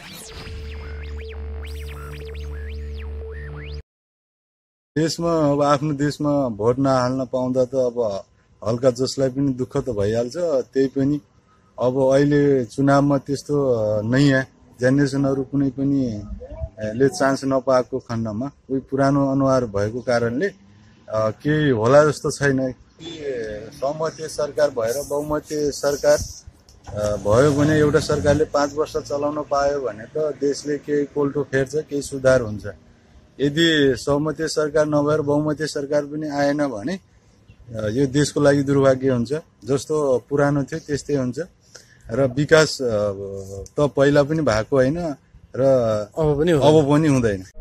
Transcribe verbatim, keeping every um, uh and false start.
देशमा अब आफ्नो देशमा भोट नहाल्न पाउँदा त अब हल्का जसलाई पनि दुःख त भइहाल्छ। त्यही पनि अब अहिले चुनावमा त्यस्तो नयाँ जेनेरेसनहरू कुनै पनि ले चान्स नपाएको खण्डमा कोही पुरानो अनुहार भएको कारणले केही होला जस्तो छैन। सहमति सरकार भएर बहुमतीय सरकार भयो भने एउटा सरकारले पाँच वर्ष चलाउन पायो भने त देशले केही कोल्टो फेर्छ, केही सुधार हुन्छ। यदि सहमति सरकार नभएर बहुमतीय सरकार पनि आएन भने यो देशको लागि दुर्भाग्य हुन्छ। जस्तो पुरानो थियो त्यस्तै हुन्छ र विकास त पहिला पनि भएको होइन र अब पनि अब पनि हुँदैन।